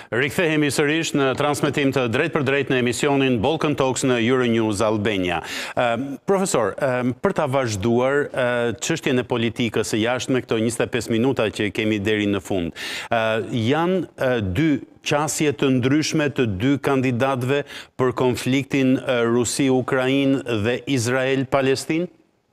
Rikthehemi sërish në transmetim të drejt për drejt në emisionin Balkan Talks në Euronews Albania. Profesor, për ta vazhduar çështjen e politikës së jashtme këto 25 minuta që kemi deri në fund, janë dy qasje të ndryshme të dy kandidatëve për konfliktin Rusi-Ukrainë dhe Izrael-Palestinë?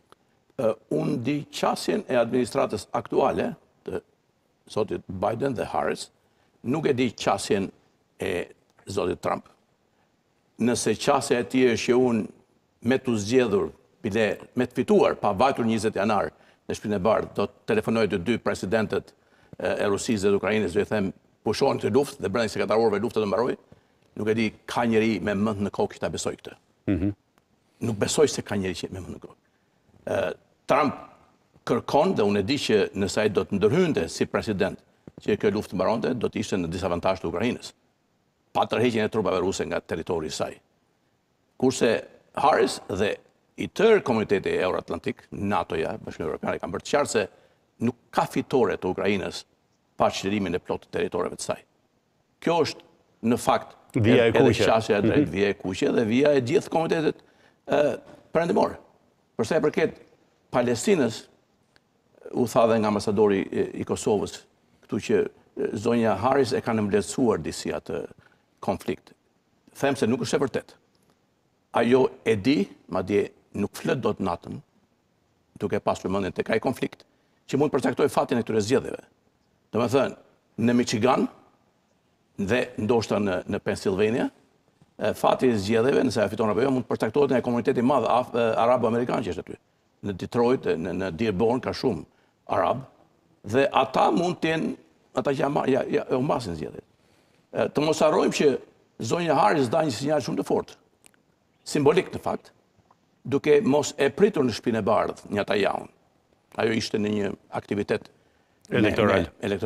Unë di qasjen e administratës aktuale të zotit Biden dhe Harris, nuk e di qasjen e zotit Trump. Nëse qasja e tij është që unë me të zgjedhur, me të fituar, pa vajtur 20 janar në Shtëpinë e Bardhë, do të telefonoj të dy presidentet e Rusisë dhe Ukrainës, do i them pushohen këtë luftë dhe brenda 24 orëve lufta do mbarojë. Nuk e di ka njeri me mend në kokë që ta besoj këtë. Nuk besoj se ka njeri që me mend në kokë. Trump kërkon dhe unë e di që nëse ai do të ndërhynte si president që kjo luftë mbaronte, do të ishte në disavantazh të Ukrainës, pa tërheqjen e trupave ruse nga territori i saj. Kurse Harris dhe i tërë komuniteti euroatlantik, NATO-ja, Bashkimi Evropian, kanë bërë të qartë se nuk ka fitore të Ukrainës pa çlirimin e plotë të territoreve të saj. Kjo është në fakt vija e kuqe, qasja e drejtë, vija e kuqe dhe vija e gjithë komunitetit perëndimor. Për sa i përket Palestinës, u tha dhe nga ambasadori i Kosovës, këtu që zonja Harris e kanë mbledhsuar disi atë konflikt. Them se nuk është e vërtet. Ajo e di, madje nuk flet dot natën, duke pasur mendjen tek ai konflikt, që mund të përcaktoj fatin e këtyre zgjedhjeve. Domethënë, në Michigan dhe ndoshta në Pennsylvania, fati i zgjedhjeve, nëse ajo fiton apo jo, mund të përcaktohet nga komuniteti i madh arabo-amerikan që është aty. Në Detroit, në Dearborn ka shumë arab, dhe ata mund të jenë ata që ja humbasin zgjedhjet. Të mos harrojmë që zonja Harris dha një sinjal shumë të fortë, simbolik në fakt, duke mos e pritur në Shtëpinë e Bardhë një ata jaun. Ajo ishte në një aktivitet elektoral.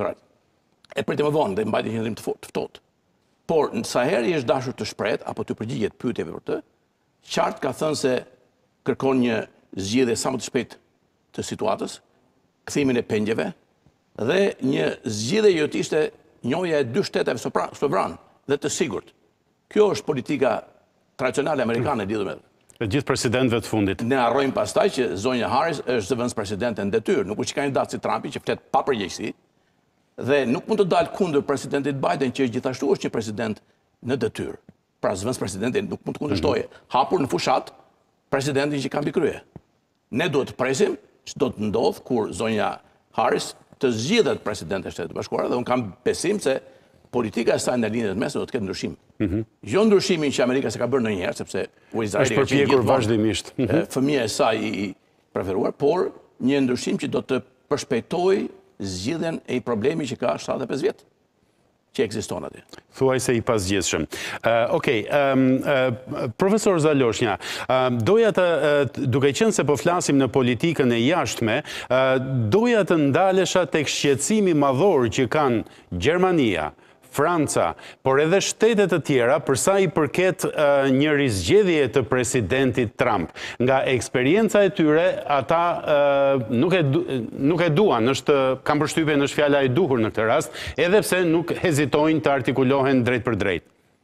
E priti më vonë dhe mbajti një qendrim të ftohtë. Por sa herë i është dashur të shprehet apo të përgjigjet pyetjeve për të, qartë ka thënë se kërkon një zgjedhje sa më të shpejtë të situatës, kthimin e pengjeve dhe një zgjidhje që të ishte njëja e dy shteteve sovran dhe të sigurt. Kjo është politika tradicionale amerikane lidhur me gjithë presidentëve të fundit. Ne harrojmë pastaj që zonja Harris është zëvendës presidente në detyrë, nuk është kandidat si Trumpi që flet pa përgjegjësi dhe nuk mund të dalë kundër presidentit Biden që gjithashtu është një president në detyrë. Pra zëvendës presidenti nuk mund të kundërshtojë hapur në fushat presidentin që ka mbi krye. Ne duhet të presim që do të ndodhë kur zonja Harris të zgjidhet presidente e Shtetit Bashkuar dhe unë kam besim se politika e saj në linjët mesme do të ketë ndryshim. Jo ndryshimin që Amerika se ka bërë ndonjëherë, sepse Izraeli është përpjekur vazhdimisht. Fëmia e saj i preferuar, por një ndryshim që do të përshpejtojë zgjidhjen e një problemi që ka 75 vjet që ekziston aty. Thuaj se i pasgjithshëm. Okej, profesor Zaloshnja, doja duke qenë se po flasim në politikën e jashtme, doja të ndalesha tek shqetësimi madhor që kanë Gjermania, Franca, por edhe shtetet të tjera përsa i përket një rizgjedhje të presidentit Trump. Nga eksperienca e tyre, ata nuk e duan, kam përshtypjen është fjala e duhur në këtë rast, edhe pse nuk hezitojnë të artikulohen drejt për drejt.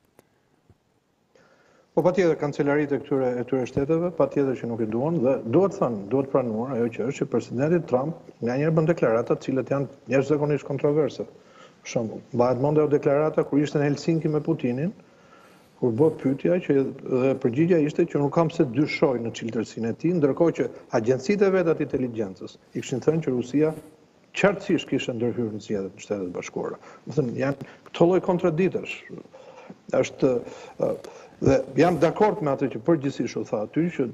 Po patjetër kancelarit e këtyre shteteve, patjetër që nuk e duan dhe duhet thënë, duhet pranuar ajo që është që presidenti Trump nga njerë bën deklarata të cilët janë jashtëzakonisht kontroverse. Shumë, bëhet mend ajo deklarata kur ishte në Helsinki me Putinin, kur bë pyetja që dhe përgjigjja ishte që nuk kam se dyshoj në çiltërsinë e tij, ndërkohë që agjencitë e veta të inteligjencës i kishin thënë që Rusia qartësisht kishte ndërhyrë në zgjedhjet e Shtetit Bashkuar. Do thënë janë këto lloj kontradiktosh. Është dhe jam dakord me atë që përgjithsisht u tha aty që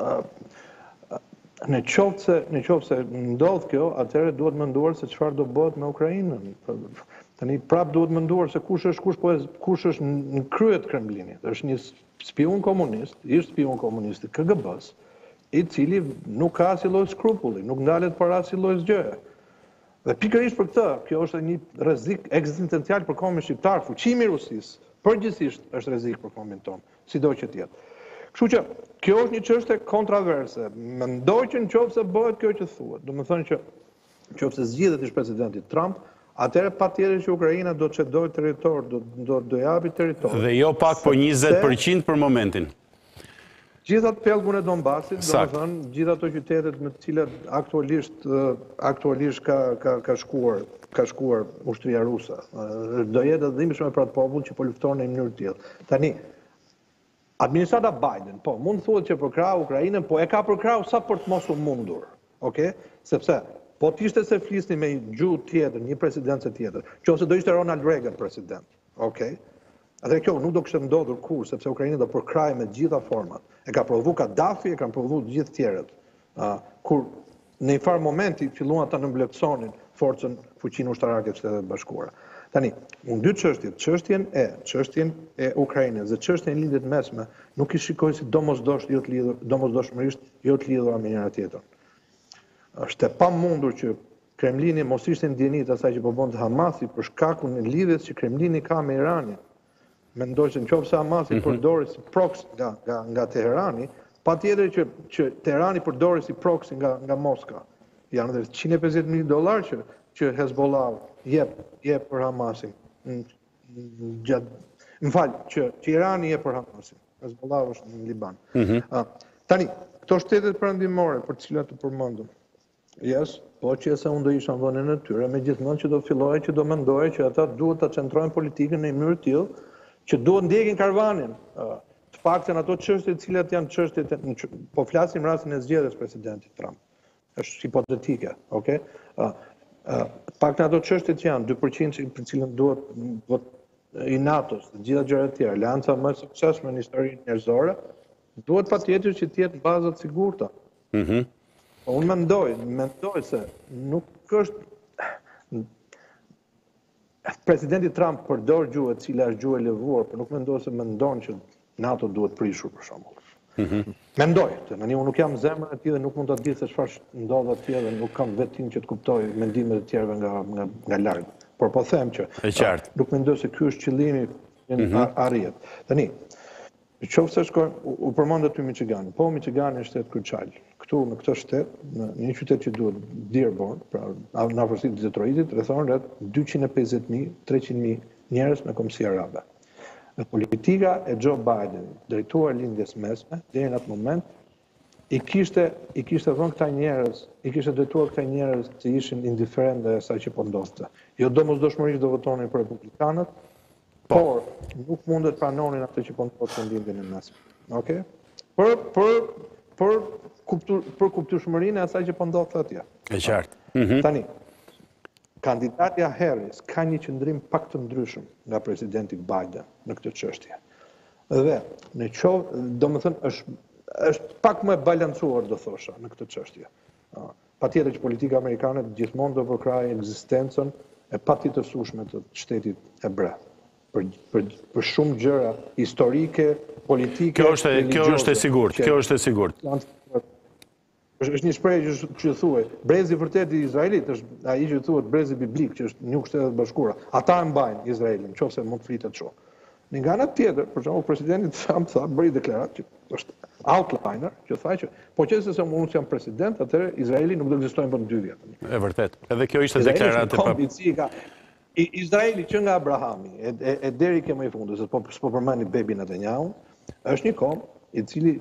në qoftë se ndodh kjo, atëherë duhet menduar se çfarë do bëhet me Ukrainën. Tani prap duhet menduar se kush është në krye të Kremlinit. Është një spion komunist, ishte spion komunist i KGB-s, i cili nuk ka asnjë lloj skrupulli, nuk ndalet para asnjë lloj gjëje. Dhe pikërisht për këtë, kjo është një rrezik ekzistencial për kombin shqiptar, fuqimi i Rusisë, përgjithsisht është rrezik për kombin tonë, sido që të jetë. Kështu që kjo është një çështje kontroverse. Mendoj që nëse bëhet kjo që thuhet, do të thonë që nëse zgjidhet ish presidenti Trump, atëherë patjetër që Ukraina do të cedojë territor, do japi territor. Dhe jo pak, po 20% për momentin. Gjithat pellgun e Donbasit, domethënë, gjithë ato qytetet me të cilat aktualisht ka shkuar ushtria ruse. Do jetë e dhimbshme për atë popull që po lufton në një mënyrë të tillë. Tani, administrata Biden, po, mund thuhet që përkrau Ukrainën, po e ka përkrau sa për të mos u mundur, okay? Sepse po t'ishte se flisni me një gjuhë tjetër, një presidencë tjetër, qofse do ishte Ronald Reagan president, okay? Atë kjo nuk do kishte ndodhur kur, sepse Ukraina do përkrahej me gjitha format. E ka provu Kaddafi, e kanë provu gjithë tjerët. Kur në një farë momenti filluan ta nëmbletësonin forcën fuqinë ushtarake të Shtetet Bashkuara. Tani, unë dy çështjen e Ukrainës dhe çështjen e lindjet mesme nuk i shikoj si domosdoshmërisht jo të lidhura me njëra tjetrën. Është e pamundur që Kremlini mos ishte ndjenit asaj që po bënte Hamasi për shkakun e lidhjes që Kremlini ka me Iranin. Mendoj që nëse Hamasi përdori si proxy nga Teherani, patjetër që Teherani përdori si proxy nga Moska. Janë edhe $150,000 që Hezbollah jep për Hamasin. Që Irani jep për Hamasin. Hezbollah është në Liban. Tani, këto shtetet perëndimore për të cilat të përmendëm. Po që se unë do isha në vendin e tyre, megjithatë që do filloja që do mendoja që ata duhet ta çndrojnë politikën në një mënyrë të tillë që duhet ndjekin karvanin. Të paktën ato çështje të cilat janë çështjet, po flasim rastin e zgjedhjes presidentit Trump. Është hipotetike, okay? Të paktën ato çështje që janë 2% për cilën duhet i NATO-s, të gjitha gjërat e tjera, alianca më e suksesshme në historinë njerëzore, duhet patjetër që të jetë baza të sigurta. Unë mendoj se nuk është presidenti Trump përdor gjuhë e cila është gjuhë e levuar, por nuk mendon që NATO duhet prishur për shembull. Mendoj, tani unë nuk jam zemrën e tij dhe nuk mund ta di se çfarë ndodh atje dhe nuk kam vetin që të kuptoj mendimet e tjerëve nga larg. Por po them që nuk mendoj se ky është qëllimi që arrihet. Tani, nëse shkojmë, u përmend aty Michigani. Po, Michigani është shtet kryçal. Këtu në këtë shtet, në një qytet që duhet Dearborn, pra në afërsitë të Detroitit, rrethon rreth 250,000, 300,000 njerëz me kombësi arabe. Dhe politika e Joe Biden, drejtuar lindjes mesme, deri në atë moment, i kishte dhënë këta njerëz, i kishte drejtuar këta njerëz të ishin indiferent ndaj asaj që po ndodhte. Jo domosdoshmërisht do votonin për republikanët, por nuk mundet pranonin atë që po ndodhte në lindjen e mesme. Okej? Për kuptueshmërinë e asaj që po ndodhte atje. E qartë. Tani, kandidatja Harris ka një qëndrim pak të ndryshëm nga presidenti Biden në këtë çështje. Dhe në qovë, domethënë është pak më e balancuar, do thosha, në këtë çështje. Patjetër që politika amerikane gjithmonë do përkrahej ekzistencën e patjetërsueshme të shtetit hebra. Për shumë gjëra historike, politike, Kjo është e sigurt. Është një shprehje që thuhet, brezi vërtet i Izraelit është ai që thuhet brezi biblik, që është Nuk Shtetet Bashkuara. Ata e mbajnë Izraelin, nëse mund të flitet kështu. Në nga ana tjetër, për shembull, presidenti Trump bëri deklaratë që është outliner, që tha që po qëse se unë jam president, atëherë Izraeli nuk do të ekzistojë për 2 vjet. E vërtet. Edhe kjo ishte deklaratë pa. Izraeli që nga Abrahami e deri ke më i fundit, se s'po përmendni Bebi Netanyahu, është një kom i cili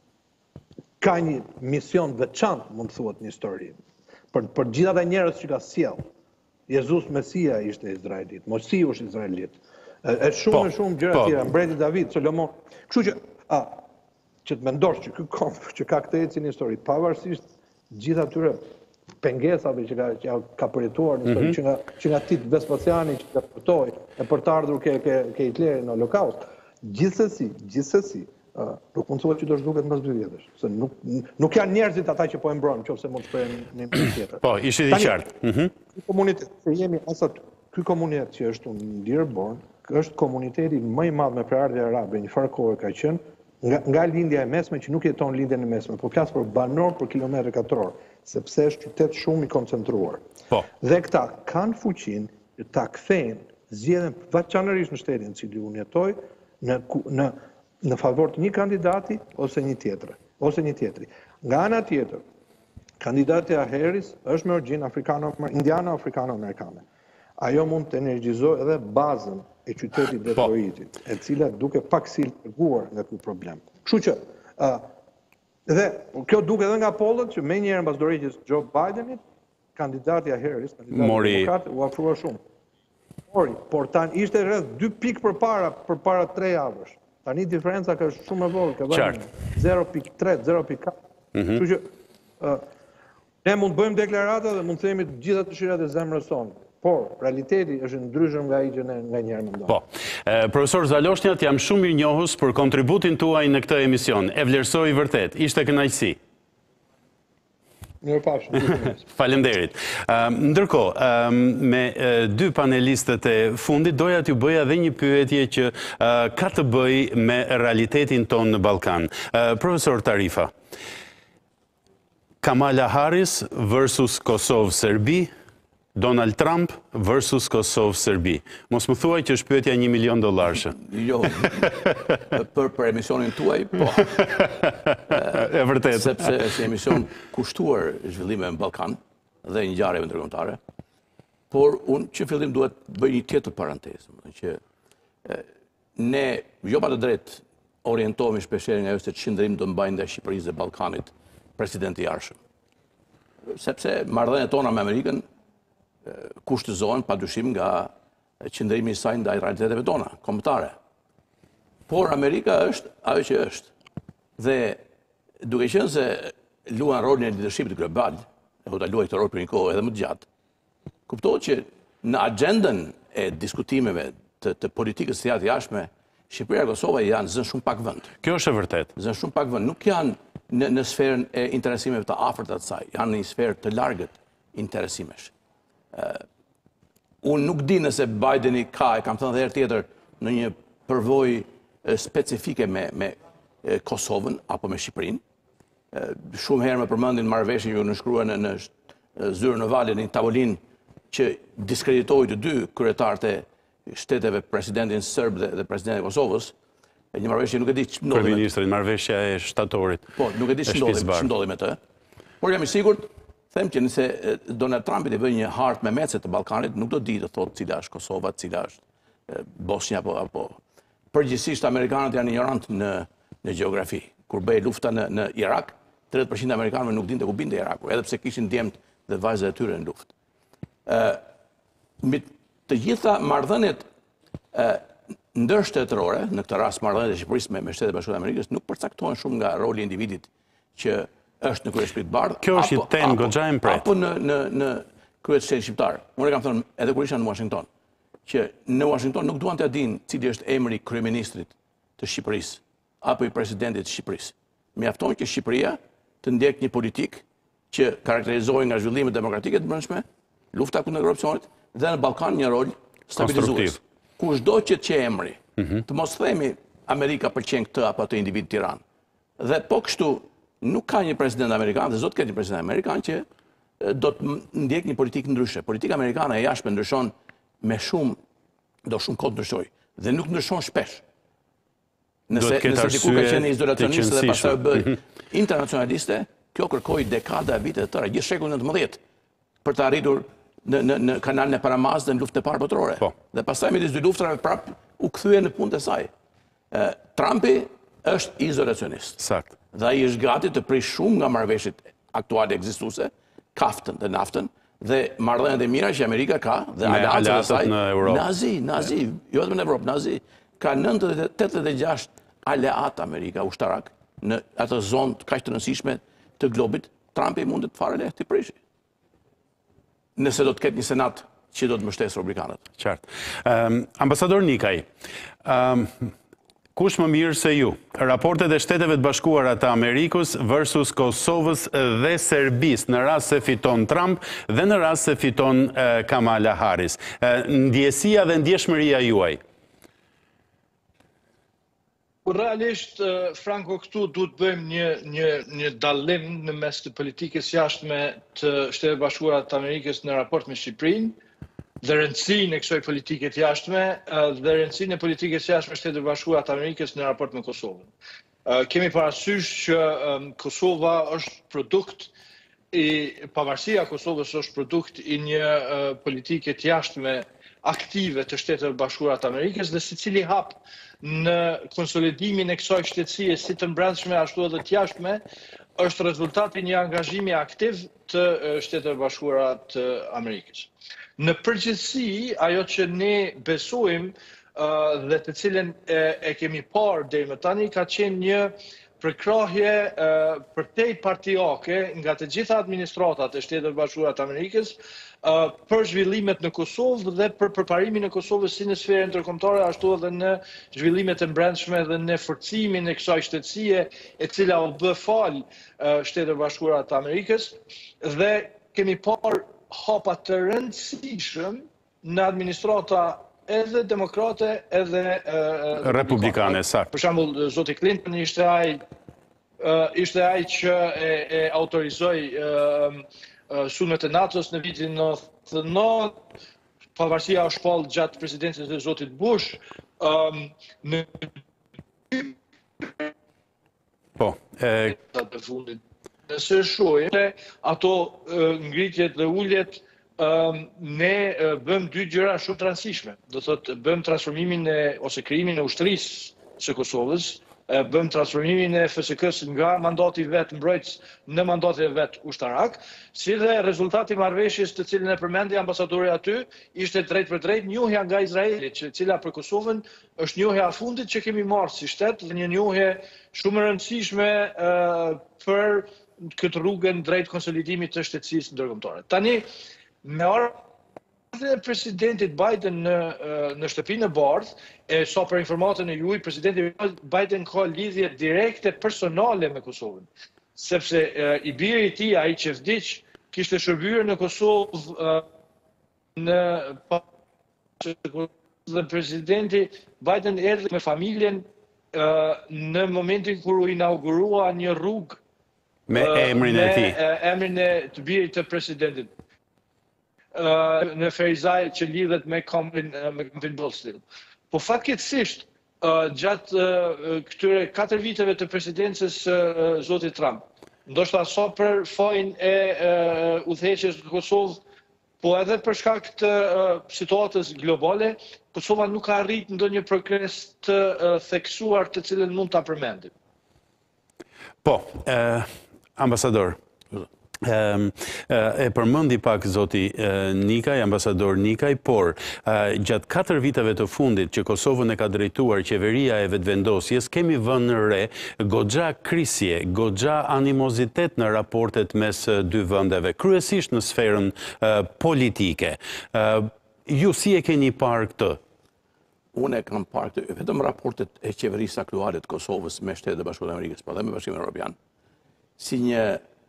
ka një mision veçantë, mund të thuhet, në histori. Për gjithë ata njerëz që ka sjell. Jezus Mesia ishte Izraelit, Mosiu është Izraelit. Shumë gjëra tjera, mbreti David, Solomon. Kështu që të mendosh që ky kom që ka këtë ecin në histori, pavarësisht gjithë atyre pengesave që ka përjetuar në histori, që nga Tit Vespasiani që ka përtoi e për të ardhur ke Hitleri në Holokaust. Gjithsesi, nuk mund të thuhet që do zhduket mbas 2 vjetësh, se nuk janë njerëzit ata që po e mbrojnë, nëse mund të shprehem në një tjetër. Po, ishi i qartë. Ky komunitet, se jemi asat, ky komunitet që është në Dearborn, është komuniteti më i madh me prardhje arabe, një farë kohë ka qenë nga lindja e mesme që nuk jeton lindjen e mesme, por flas për banor për kilometër katror, sepse është qytet shumë i koncentruar. Dhe këta kanë fuqinë që ta kthejnë zgjedhjen veçanërisht në shtetin në cili unë jetoj në favor të një kandidati ose një tjetri. Nga ana tjetër, kandidatja Harris është me origjinë indiano-afrikano-amerikane. ajo mund të energjizoj edhe bazën e qytetit Detroitit, e cila duke pak si larguar nga ky problem. Kështu që, dhe kjo duke edhe nga pollët që menjëherë mbas dorëheqjes Joe Bidenit, kandidati Harris, kandidati demokrat, u afrua shumë. Por tani ishte rreth 2 pikë përpara 3 javësh. Tani diferenca ka shumë e vogël, ka vënë 0.3, 0.4. Kështu që ne mund bëjmë deklarata dhe mund të themi të gjitha dëshirat e zemrës sonë. Por, realiteti është ndryshëm nga ai që ne nganjëherë mendojmë. Po. Profesor Zaloshnjat, jam shumë mirënjohës për kontributin tuaj në këtë emision. E vlerësoj vërtet. Ishte kënaqësi. Mirupafshim. Faleminderit. Ndërkohë, me dy panelistët e fundit, doja t'ju bëja edhe një pyetje që ka të bëjë me realitetin tonë në Ballkan. Profesor Tarifa, Kamala Harris versus Kosovë-Serbi, Donald Trump versus Kosovë-Serbi. Mos më thuaj që është pyetja $1 milion. Jo, për emisionin tuaj, po. E vërtet. Sepse është emision kushtuar zhvillime në Ballkan dhe ngjarjeve ndërkombëtare. Por unë që fillim duhet bëj një tjetër parantezë, që ne jo pa të drejtë orientohemi shpeshherë nga ajo se ç'ndrim do mbajnë ndaj Shqipërisë dhe Ballkanit presidenti i arshëm. Sepse marrëdhëniet tona me Amerikën kushtëzohen padyshim nga qëndrimi i saj ndaj realiteteve tona kombëtare. Por Amerika është ajo që është. Dhe duke qenë se luan rolin e leadershipit global, e do ta luajë këtë rol për një kohë edhe më të gjatë, kuptohet që në agendën e diskutimeve të politikës së jashtme, Shqipëria dhe Kosova janë zënë shumë pak vend. Kjo është e vërtet. Zënë shumë pak vend. Nuk janë në sferën e interesimeve të afërta të saj, janë në një sferë të largët interesimesh. Unë nuk di nëse Bideni ka, e kam thënë dhe herë tjetër, në një përvojë specifike me Kosovën apo me Shqipërinë. Shumë herë më përmendin marrëveshjen që u nënshkruan në zyrën e Valit në një tavolinë që diskreditoi të dy kryetarët e shteteve, presidentin serb dhe presidentin e Kosovës. Një marrëveshje nuk e di ç'ndodhi. Kryeministri, marrëveshja e shtatorit. Po, nuk e di ç'ndodhi me të. Por jam i sigurt, them që nëse Donald Trump i bëj një hartë me mecet të Ballkanit, nuk do di të thotë cila është Kosova, cila është Bosnia apo. Përgjithsisht amerikanët janë ignorant në gjeografi. Kur bëhej lufta në Irak, 30% e amerikanëve nuk dinte ku binte Iraku, edhe pse kishin djemt dhe vajzat e tyre në luftë. Mbi të gjitha marrëdhëniet ndërshtetërore, në këtë rast marrëdhëniet e Shqipërisë me Shtetet e Bashkuara të Amerikës, nuk përcaktohen shumë nga roli i individit që është në kryesh të bardhë. Kjo është një temë goxha e mprehtë. Apo në kryet shtetit shqiptar. Unë kam thënë edhe kur isha në Washington, që në Washington nuk duan të dinë cili është emri i kryeministrit të Shqipërisë apo i presidentit të Shqipërisë. Mjafton që Shqipëria të ndjek një politikë që karakterizohet nga zhvillimet demokratike të brendshme, lufta kundër korrupsionit dhe në Ballkan një rol stabilizues. Kushdo që të çë emri, të mos themi Amerika pëlqen këtë apo atë individ në Tiranë. Dhe po kështu nuk ka një president amerikan, dhe zot ketë një president amerikan që do të ndjek një politikë ndryshe. Politika amerikane e jashtme ndryshon me shumë kohë ndryshoj, dhe nuk ndryshon shpesh. Nëse diku ka qenë izolacioniste dhe pastaj bëj internacionaliste, kjo kërkoi dekada e vite të tëra, gjithë shekullin 19 për të arritur në kanalin e Panamás dhe në luftën e parë botërore. Dhe pastaj midis dy luftrave prap u kthye në punët e saj. Trumpi është izolacionist. Sakt. Dhe ai është gati të prish shumë nga marrëveshjet aktuale ekzistuese, kaftën dhe naftën, dhe marrëdhëniet e mira që Amerika ka dhe aleatët e saj në Europë. Nazi, jo vetëm në Europë, Nazi ka 86 aleat Amerika ushtarak në atë zonë kaq të rëndësishme të globit. Trumpi mundet fare lehtë të prishi. Nëse do të ketë një senat që do të mbështesë republikanët. Qartë. Ambasador Nikaj, kush më mirë se ju? Raportet e Shteteve të Bashkuara të Amerikës versus Kosovës dhe Serbisë, në rast se fiton Trump dhe në rast se fiton Kamala Harris. Ndjesia dhe ndjeshmëria juaj. Realisht, Franco, këtu duhet bëjmë një dallim në mes të politikës jashtme të Shtetet Bashkuara të Amerikës në raport me Shqipërinë dhe rëndësinë e kësaj politike të jashtme dhe rëndësinë e politikës jashtme të Shtetet Bashkuara të Amerikës në raport me Kosovën. Kemi parasysh që Kosova është produkt pavarësia e Kosovës është produkt i një politike të jashtme aktive të Shteteve Bashkuara të Amerikës dhe secili hap në konsolidimin e kësaj shtetësie si të brendshme ashtu edhe të jashtme është rezultati një angazhimi aktiv të Shteteve Bashkuara të Amerikës. Në përgjithësi, ajo që ne besojmë dhe të cilën e kemi parë deri më tani ka qenë një përkrahje përtej partijake nga të gjitha administratat e Shteteve Bashkuara të Amerikës për zhvillimet në Kosovë dhe për përparimin e Kosovës si në sferën ndërkombëtare ashtu edhe në zhvillimet e brendshme dhe në forcimin e kësaj shtetësie e cila u bë fal Shteteve Bashkuara të Amerikës dhe kemi parë hapa të rëndësishëm në administrata edhe demokrate edhe republikane, sakt. Për shembull, zoti Clinton ishte ai që e autorizoi sulmet e NATO-s në vitin 99, pavarësia u shpall gjatë presidencës së zotit Bush. Të fundit. Nëse shohim ato ngritjet dhe uljet, ne bëm dy gjëra shumë të rëndësishme. Do thotë bëm transformimin ose krijimin e ushtrisë së Kosovës, bëm transformimin e FSK-s nga mandati vet mbrojtës në mandatin vet ushtarak, si dhe rezultati i marrëveshjes të cilën e përmendi ambasadori aty ishte drejt për drejt njohja nga Izraeli, e cila për Kosovën është njohja e fundit që kemi marrë si shtet dhe një njohje shumë e rëndësishme për këtë rrugën drejt konsolidimit të shtetësisë ndërkombëtare. Tani me ardhmën e presidentit Biden në shtëpinë e bardhë, sa për informatën e juaj, presidenti Biden ka lidhje direkte personale me Kosovën, sepse i biri i tij, ai që vdiq, kishte shërbyer në Kosovë dhe presidenti Biden erdhi me familjen në momentin kur u inaugurua një rrugë me emrin e tij. Me emrin e të birit të presidentit. Në Ferizaj që lidhet me kampin Bostil. Po fatkeqësisht, gjatë këtyre 4 viteve të presidencës zotit Trump, ndoshta sa për fajin e udhëheqjes në Kosovë, po edhe për shkak të situatës globale, Kosova nuk ka arrit ndonjë progres të theksuar të cilën mund ta përmendim. Po, ambasador, e përmendi pak zoti Nikaj, ambasador Nikaj, por gjatë 4 viteve të fundit që Kosovën e ka drejtuar qeveria e vetëvendosjes, kemi vënë re goxha krisje, goxha animozitet në raportet mes dy vendeve, kryesisht në sferën politike. Ju si e keni parë këtë? Unë e kam parë këtë, vetëm raportet e qeverisë aktuale të Kosovës me Shtetet e Bashkuara të Amerikës, po dhe me Bashkimin Evropian, si një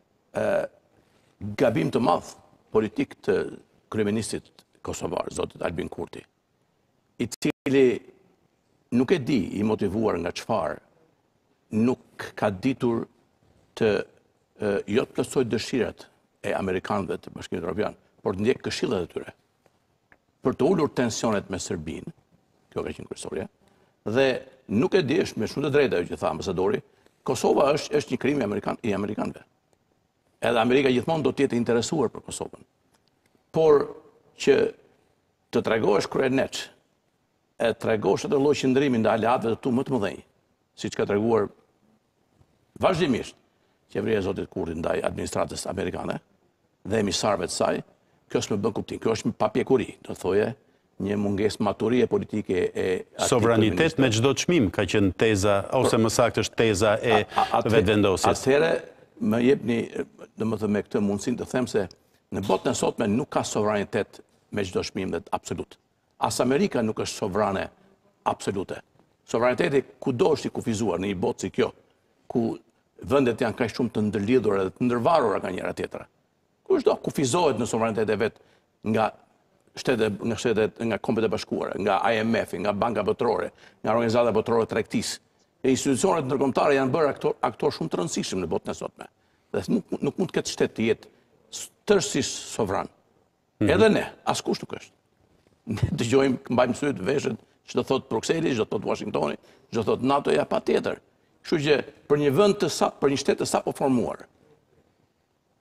gabim të madh politik të kryeministit kosovar, zotit Albin Kurti, i cili nuk e di i motivuar nga çfarë, nuk ka ditur të jo të plotësoj dëshirat e amerikanëve të Bashkimit Evropian, por të ndjek këshillat e tyre për të ulur tensionet me Serbinë, kjo ka qenë kryesorja, dhe nuk e di, është me shumë të drejtë ajo që tha ambasadori, Kosova është një krim i amerikanëve. Edhe Amerika gjithmonë do të jetë interesuar për Kosovën. Por që të tregohesh kryeneç, e tregosh atë lloj qëndrimi ndaj aleatëve të tu më të mëdhenj, siç ka treguar vazhdimisht qeveria e zotit Kurti ndaj administratës amerikane dhe emisarëve të saj, kjo s'më bën kuptim. Kjo është papjekuri, do të thoje, një mungesë maturie politike e sovranitet me çdo çmim ka qenë teza, ose më saktë është teza e vetëvendosjes. Atëherë më jepni, domethënë me këtë mundësinë të them se në botën e sotme nuk ka sovranitet me çdo çmim dhe absolut. As Amerika nuk është sovrane absolute. Sovraniteti kudo është i kufizuar në një botë si kjo, ku vendet janë kaq shumë të ndërlidhura dhe të ndërvarura nga njëra tjetra. Kushdo kufizohet në sovranitetin e vet nga nga Kombet e Bashkuara, nga IMF, nga Banka Botërore, nga Organizata Botërore e Tregtisë. E institucionet ndërkombëtare janë bërë aktor shumë të rëndësishëm në botën e sotme. Dhe nuk mund të ketë shtet të jetë tërësisht sovran. Edhe ne, askush nuk është. Ne dëgjojmë, mbajmë syt veshët, çdo thot Brukseli, çdo thot Washingtoni, çdo thot NATO-ja, patjetër. Kështu që për një vend për një shtet të sapo formuar,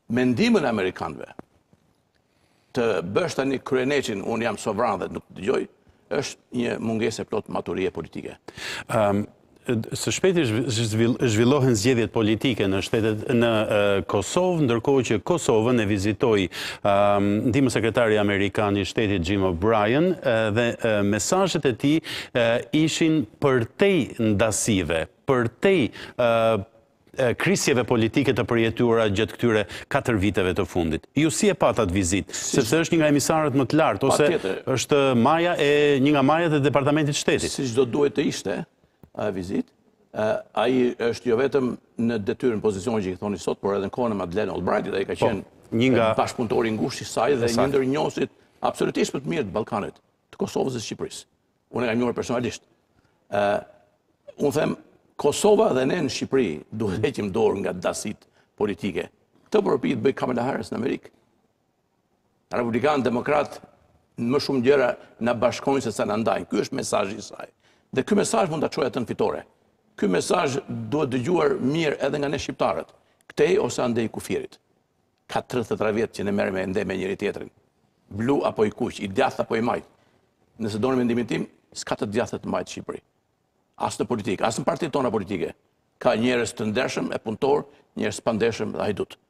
mendimin e amerikanëve të bësh tani kryeneqin, unë jam sovran dhe nuk të dëgjoj, është një mungesë e plot maturie politike. Së shpejti zhvillohen zgjedhjet politike në Kosovë, ndërkohë që Kosovën e vizitoi ndihmë sekretari amerikan I shtetit Jim O'Brien dhe mesazhet e tij ishin përtej ndasive, përtej krisjeve politike të përjetuara gjatë këtyre 4 viteve të fundit. Ju si e pat atë vizitë? Sepse është një nga emisarët më të lartë, ose është një nga majat e departamentit shtetit. Si çdo duhet të ishte vizitë, ai është jo vetëm në detyrën pozicionin që I thoni sot, por edhe në kohën e Madeleine Albrightit, ai ka qenë bashkëpunëtor I ngushtë I saj dhe një ndër njohuesit absolutisht më të mirë të Ballkanit, të Kosovës dhe Shqipërisë. Unë e kam njohur personalisht. Unë them Kosova dhe ne në Shqipëri duhet heqim dorë nga dasit politike. Këtë përpi të bëj Kamala Harris në Amerikë. Republikanë, demokrat, më shumë gjëra na bashkojnë se sa na ndajnë. Ky është mesazhi I saj. Dhe ky mesazh mund ta çojë atë në fitore. Ky mesazh duhet dëgjuar mirë edhe nga ne shqiptarët, këtej ose andej kufirit. Ka 33 vjet që ne merrem ende me njëri tjetrin. Blu apo I kuq, I djathtë apo I majt. Nëse doni mendimin tim, s'ka të djathtë të majt në Shqipëri. As në politikë, as në partitë tona politike. Ka njerëz të ndershëm, e punëtor, njerëz pa ndershëm dhe hajdut.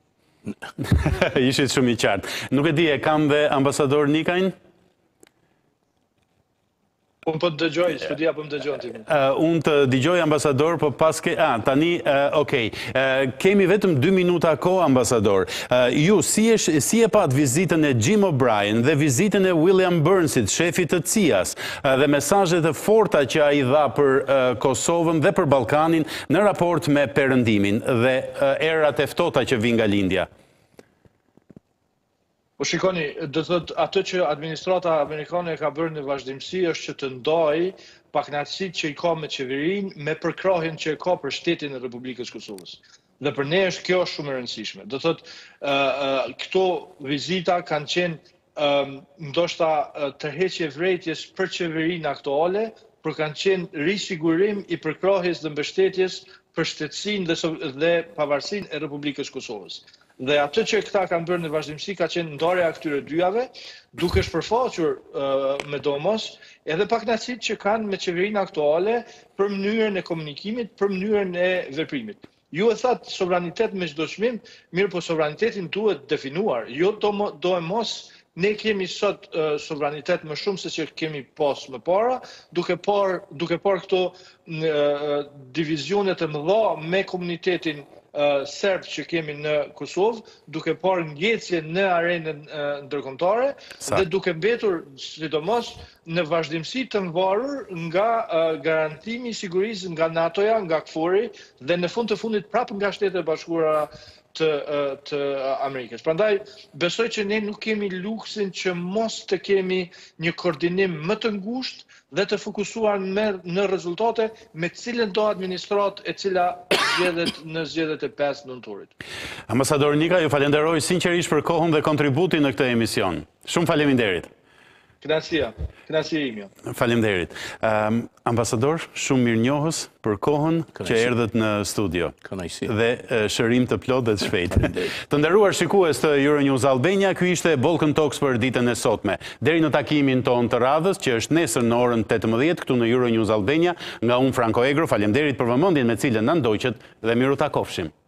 Ishit shumë I qartë. Nuk e di, e kam dhe ambasador Nikajn? Unë po të dëgjoj, studia po më dëgjon ti. Unë të dëgjoj ambasador, po paske... tani, okej. Kemi vetëm 2 minuta kohë, ambasador. Ju, si e pat vizitën e Jim O'Brien dhe vizitën e William Burnsit, shefit të CIA-s, dhe mesazhet e forta që ai dha për Kosovën dhe për Ballkanin në raport me perëndimin dhe erat e ftohta që vijnë nga lindja? Po shikoni, do thot atë që administrata amerikane ka bërë në vazhdimsi është që të ndajë pakënaqësitë që I ka me qeverinë me përkrahjen që ka për shtetin e Republikës Kosovës. Dhe për ne është kjo shumë e rëndësishme. Do thot këto vizita kanë qenë ndoshta tërheqje vërejtjes për qeverinë aktuale, por kanë qenë risigurim I përkrahjes dhe mbështetjes për shtetësinë dhe pavarësinë e Republikës Kosovës. Dhe atë që këta kanë bërë në vazhdimsi ka qenë ndarja e këtyre dyjave, duke shpërfaqur me domos edhe pakënaqësitë që kanë me qeverinë aktuale për mënyrën e komunikimit, për mënyrën e veprimit. Ju e thatë sovranitet me çdo çmim, mirë po sovranitetin duhet definuar. Jo do e mos ne kemi sot sovranitet më shumë se që kemi pas më para, duke par këto divizionet e mëdha me komunitetin serb që kemi në Kosovë, duke parë ngjecje në arenën ndërkombëtare dhe duke mbetur sidomos në vazhdimsi të mvarur nga garantimi I sigurisë nga NATO-ja, nga KFOR-i dhe në fund të fundit prapë nga Shtetet e Bashkuara të Amerikës. Prandaj besoj që ne nuk kemi luksin që mos të kemi një koordinim më të ngushtë dhe të fokusuar në rezultate me cilën do administrat e cila zgjedhet në zgjedhjet e 5 nëntorit. Ambasador Nika, ju falenderoj sinqerisht për kohën dhe kontributin në këtë emision. Shumë faleminderit. Kënaqësia ime. Faleminderit. Ambasador, shumë mirënjohës për kohën që erdhët në studio. Dhe shërim të plot dhe të shpejt. Të nderuar shikues të Euronews Albania, ky ishte Balkan Talks për ditën e sotme. Deri në takimin ton të radhës, që është nesër në orën 18 këtu në Euronews Albania, nga unë Franco Egro, faleminderit për vëmendjen me cilën na ndoqët dhe miru takofshim.